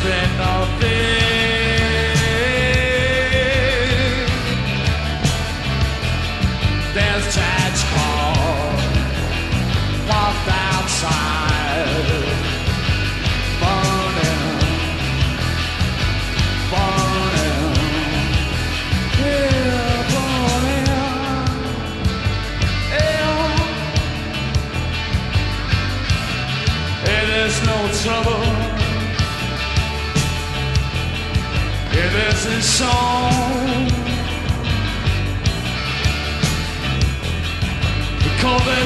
been nothing. There's Tad's car parked outside, burning, burning, yeah, burning, yeah. It is no trouble. It isn't song. Call the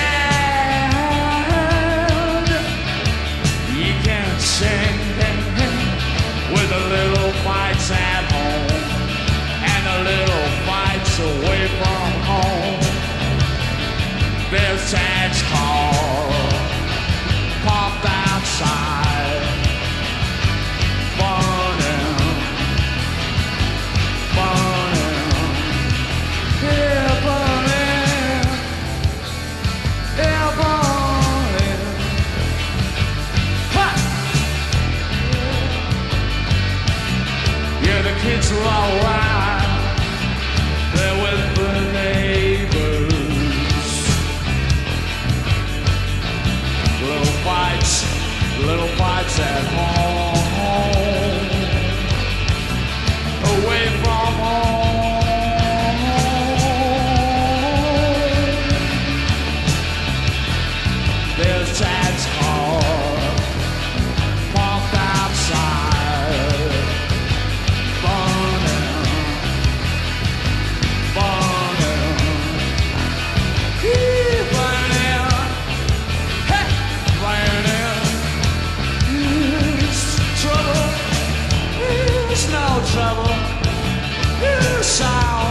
child. You can't sing with the little fights at home and the little fights away from home. There's Tad's car parked outside, burning, burning, yeah, burning, yeah, burning. Ha! Yeah, the kids are all right. They're with the neighbors. Little fights at home, away from home. There's Tad's car parked outside, burning, burning, burning, hey, burning. Trouble, there's no trouble, there's sound.